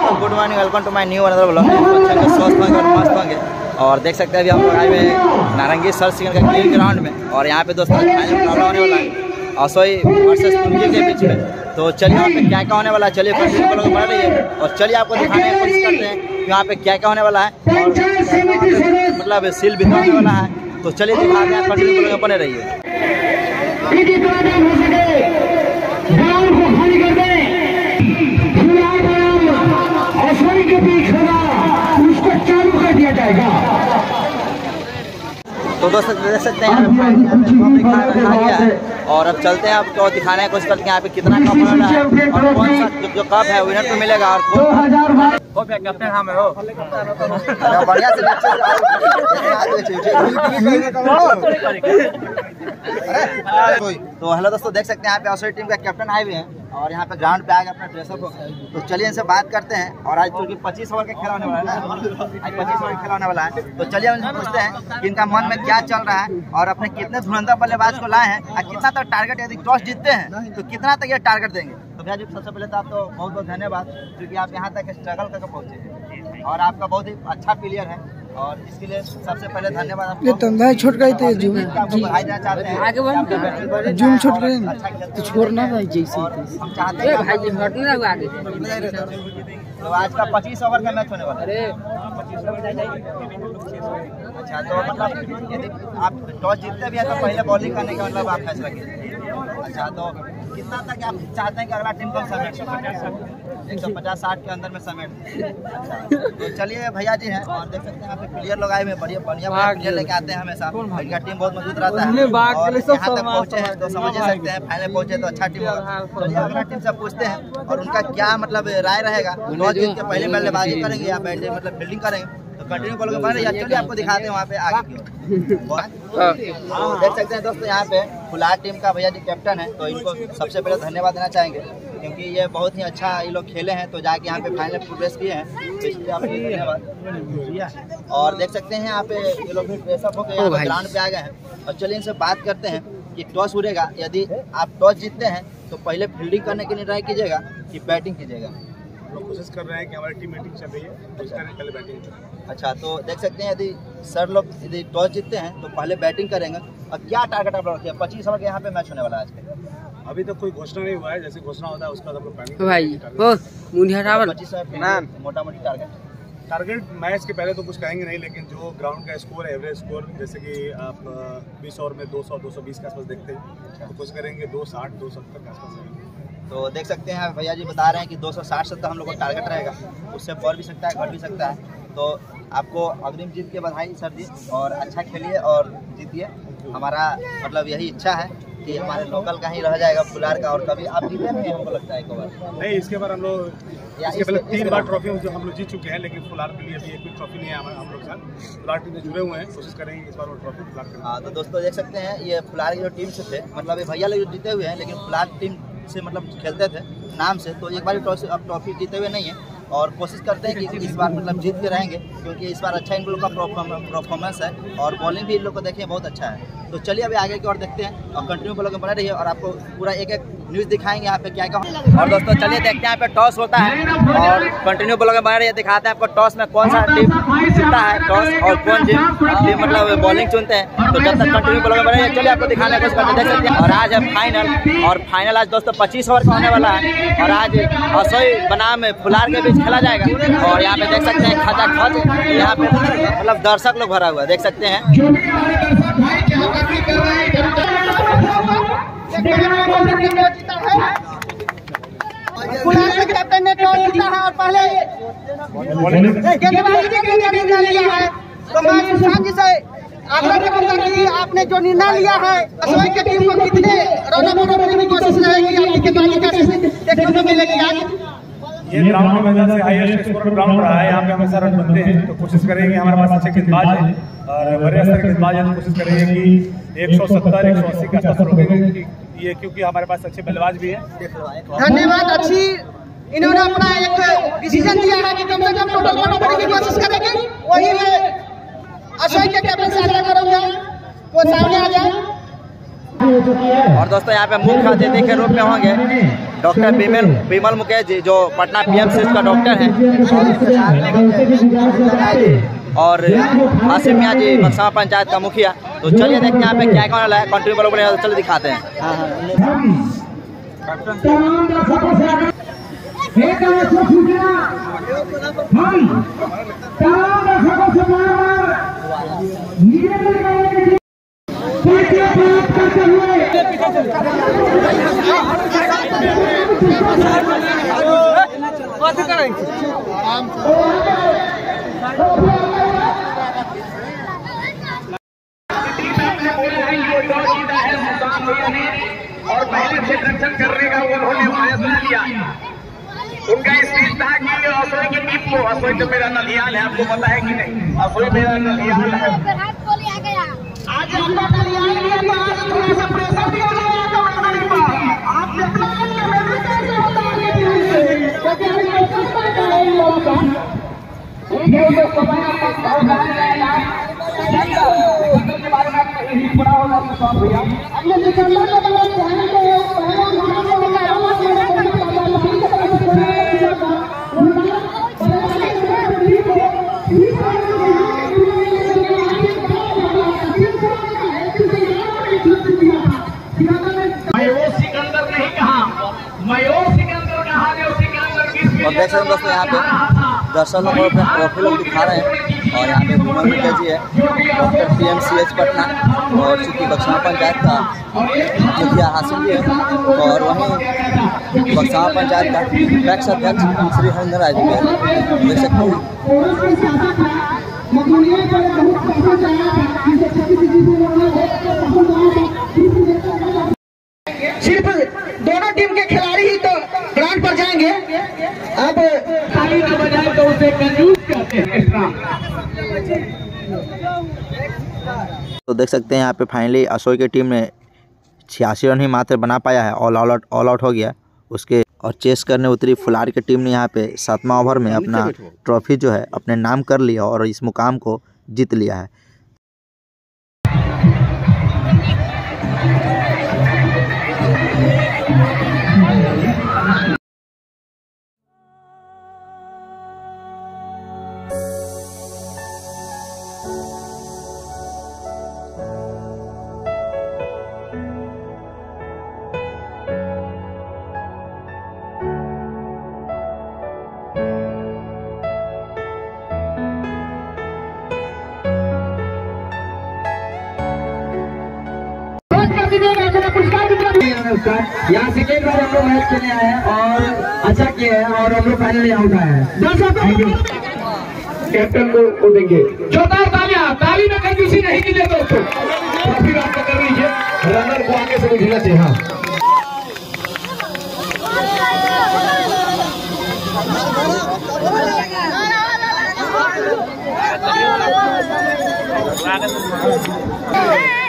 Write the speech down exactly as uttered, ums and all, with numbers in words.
दोस्तों good morning, welcome to my new another blog. अच्छे स्वस्थ होंगे और मस्त होंगे। और देख सकते हैं अभी हम लोग आए हुए नारंगी सर सिंगर का क्रिकेट ग्राउंड में। और यहाँ पे दोस्तों फाइनल मुकाबला होने वाला है असोई वर्सेस तुर्की के बीच में। तो चलिए यहाँ पे क्या क्या होने वाला है, चलिए कंटिन्यू ब्लॉग बना रही है और चलिए आपको दिखाने की कोशिश करते हैं कि यहाँ पे क्या क्या होने वाला है और मतलब सील भी होने वाला है। तो चलिए दिखाते हैं, कंटिन्यू ब्लॉग बने रहिए। तो दोस्तों देख सकते हैं रखा गया है और अब चलते हैं आपको दिखाने की कोशिश करते हैं यहाँ पे कितना कप हो रहा है और कौन सा जो, जो कप है विनर को मिलेगा। और कौन कैप्टन हाँ मैं हो बढ़िया से। तो हेलो दोस्तों, देख सकते हैं यहाँ पे असोई टीम का कैप्टन आए हुए हैं और यहाँ पे ग्राउंड पे आ गए अपना ड्रेसअप हो। तो चलिए इनसे बात करते हैं। और आज क्योंकि पच्चीस ओवर का खेला होने वाला है ना, आज पच्चीस ओवर का खेला होने वाला है। तो चलिए उनसे पूछते हैं कि इनका मन में क्या चल रहा है और अपने कितने धुरंधर बल्लेबाज को लाए हैं और कितना तक टारगेट, यदि टॉस जीतते हैं तो कितना तक ये टारगेट देंगे। तो भैया जी सबसे पहले तो आपको बहुत बहुत धन्यवाद क्योंकि आप यहाँ तक स्ट्रगल करके पहुँचे हैं और आपका बहुत ही अच्छा प्लेयर है और इसके लिए सबसे पहले धन्यवाद आपको। तंदा छूट गई थी जूम बधाई देना चाहते हैं। आगे जूम छूट गई तो छोड़ना था जैसे हम चाहते हैं भाई हटने लगा आगे। तो आज का पच्चीस ओवर का मैच होने वाला है। अच्छा तो मतलब यदि आप टॉस जीतते भी हैं तो पहले बॉलिंग करने का मतलब आप फैसला कीजिए। अच्छा तो कितना तक आप चाहते हैं कि अगला टीम को समेट एक सौ पचास साठ के अंदर में समेट। अच्छा तो चलिए भैया जी हैं और देख सकते हैं यहाँ पे प्लेयर लोग आए हुए बढ़िया बढ़िया प्लेयर लेके आते हैं हमेशा। इनका टीम बहुत मजबूत रहता है और यहाँ तक पहुँचे हैं तो समझ ही सकते हैं फाइनल पहुँचे तो अच्छा टीम होगा। चलिए अगला टीम से पूछते हैं और उनका क्या मतलब राय रहेगा, टॉस जीत के पहले बल्लेबाजी करेंगे या बैट मतलब फील्डिंग करेंगे। तो कंटिन्यू बोल के बन रही है। चलिए आपको दिखाते हैं वहाँ पे आगे की ओर। देख सकते हैं दोस्तों यहाँ पे फुलार टीम का भैया जी कैप्टन है तो इनको सबसे पहले धन्यवाद देना चाहेंगे क्योंकि ये बहुत ही अच्छा ये लोग खेले हैं तो जाके यहाँ पे फाइनल प्रोग्रेस किए हैं तो इसलिए आपको धन्यवाद। और देख सकते हैं यहाँ पे ये लोग भी ड्रेसअप होकर यहाँ पे ग्राउंड पे आ गए हैं। और चलिए इनसे बात करते हैं कि टॉस उड़ेगा, यदि आप टॉस जीतते हैं तो पहले फील्डिंग करने के लिए ट्राई कीजिएगा कि बैटिंग कीजिएगा। लोग कोशिश कर रहे हैं कि हमारी टीम मीटिंग चल रही है, उसका पहले बैटिंग। अच्छा तो देख सकते हैं यदि सर लोग यदि टॉस जीतते हैं तो पहले बैटिंग करेंगे। और क्या टारगेट आप लोग रखे हैं? पच्चीस ओवर के यहाँ पे मैच होने वाला है आज के। अभी तक तो कोई घोषणा नहीं हुआ है, जैसे घोषणा होता है उसका हम लोग प्लानिंग पच्चीस ओवर मोटा मोटी टारगेट टारगेट मैच के पहले तो कुछ कहेंगे नहीं, लेकिन जो ग्राउंड का स्कोर है एवरेज स्कोर जैसे कि आप बीस ओवर में दो सौ दो सौ बीस के आसपास देखते हैं तो कुछ करेंगे दो साठ दो सत्तर के आसपास। तो देख सकते हैं भैया जी बता रहे हैं कि दो सौ साठ सत्तर हम लोग का टारगेट रहेगा, उससे बढ़ भी सकता है घट भी सकता है। तो आपको अग्रिम जीत के बधाई सर जी और अच्छा खेलिए और जीतिए। हमारा मतलब यही इच्छा है कि हमारे लोकल का ही रह जाएगा फुलार का। और कभी आप जीते नहीं हमको लगता है एक बार नहीं, इसके बार हम लोग इसके पहले तीन बार ट्रॉफी जो हम लोग जीत चुके हैं लेकिन फुलार के लिए अभी एक भी ट्रॉफी नहीं है हम लोग साथ। फुलार टीम से जुड़े हुए हैं, कोशिश करेंगे इस बार वो ट्रॉफी फुलार के। हाँ तो दोस्तों देख सकते हैं ये फुलार की जो टीम से थे मतलब ये भैया लोग जीते हुए हैं लेकिन फुलार टीम से मतलब खेलते थे नाम से तो एक बार अब ट्रॉफी जीते हुए नहीं है। और कोशिश करते हैं कि इस बार मतलब जीत के रहेंगे क्योंकि इस बार अच्छा इन लोग का परफॉर्मेंस है और बॉलिंग भी इन लोग को देखिए बहुत अच्छा है। तो चलिए अभी आगे की ओर देखते हैं और कंटिन्यू ब्लॉग में बने रहिए और आपको पूरा एक एक न्यूज़ दिखाएंगे यहाँ पे क्या क्या। और दोस्तों चलिए देखते हैं यहाँ पे टॉस होता है और कंटिन्यू ब्लॉग में बने रहिए, दिखाते हैं आपको टॉस में कौन सा टीम जीतता है टॉस और कौन टीम टीम मतलब बॉलिंग चुनते हैं। तो जब तक कंटिन्यू ब्लॉग में बने रहिए चलिए आपको दिखाने की कोशिश करते देख सकते हैं। और आज है फाइनल और फाइनल आज दोस्तों पच्चीस ओवर का होने वाला है और आज असोई बनाम फुलार के बीच खेला जाएगा। और यहाँ पे देख सकते हैं खचा खच यहाँ पे मतलब दर्शक लोग भरा हुआ है देख सकते हैं। फुलार के कैप्टन ने टॉस जीता है और पहले गेंदबाजी के लिए निर्णय लिया है। तो मैं सुशांत जी से आग्रह करूंगा कि आपने जो निर्णय लिया है असोई की टीम को कितने रनों बनाने की कोशिश रहेगी, आपकी गेंदबाजी का देखने को मिलेगी आज। ये ग्राउंड में वजह से हाईएस्ट स्कोर ग्राउंड रहा है, यहाँ पे हमेशा रन बनते हैं तो कोशिश करेंगे हमारे पास अच्छे गेंदबाज हैं और बड़े स्तर के गेंदबाज हैं तो कोशिश करेंगे कि एक सौ सत्तर एक सौ अस्सी के आसपास रोकेंगे ये क्योंकि हमारे पास अच्छे बल्लेबाज भी हैं। धन्यवाद। अच्छी इन्होंने अपना एक डिसीजन दिया है कि कम से कम टोटल रन बनाने की कोशिश करेंगे, वही मैं असोई के कैप्टन से आग्रह करूंगा वो सामने आ जाए। और दोस्तों यहाँ पे मुख्य अतिथि के रूप में होंगे डॉक्टर बिमल बिमल मुकेश जी, जो पटना पीएमसीएच का डॉक्टर हैं, और आसिम मियाँ जी बक्सा पंचायत का मुखिया। तो चलिए देखते हैं यहाँ पे क्या क्या वाला है, कंट्री वालों को चलिए दिखाते हैं। और पहले से रक्षण करने का उन्होंने फैसला लिया। उनका स्पीच था कि असोई की टीम को, असोई तो मेरा नलियाल है, आपको पता है कि नहीं, असोई मेरा नलियाल है। आज आपका नलियाल लिया तो आज थोड़ा सा प्रेशर दिया गया तो मेरे पास आप जितना कि मैं भी कैसे बताएंगे क्योंकि हम लोग करता है इन लोगों का ये जो समय तक बहुत जाएगा के बारे में नहीं पड़ा होगा तो भैया हमने निकलना तो बहुत ध्यान से पहले हमारे और देख सकते हैं दोस्तों यहाँ पे दर्शक लोग अपने ट्रॉफी लोग दिखा रहे हैं। और यहाँ पे बिमल मुकेश जी है, डॉक्टर पीएमसीएच पटना, और चूँकि बक्सा पंचायत का मुखिया हासिल भी है, और वहीं बक्सा पंचायत का पैक्स अध्यक्ष श्री हरिंदर राय जी है। देख सकते हैं सिर्फ दोनों टीम के खिलाड़ी ही तो ग्राउंड पर जाएंगे। अब ताली न बजाए तो उसे कंजूस कहते हैं। तो देख सकते हैं यहाँ पे फाइनली असोई की टीम ने छियासी रन ही मात्र बना पाया है, ऑल आउट ऑल आउट हो गया उसके। और चेस करने उतरी फुलार की टीम ने यहाँ पे सातवां ओवर में अपना ट्रॉफी जो है अपने नाम कर लिया और इस मुकाम को जीत लिया है। यहाँ सेकेंड बार हम लोग मैच खेलने आए हैं और अच्छा किया है और हम लोग फाइनली आउट आए हैं। कैप्टन को, को देंगे जोरदार तालियां, ताली में कंजूसी नहीं मिले दोस्तों। काफी बात कर लीजिए, रनर को आगे से उठना चाहिए। हाँ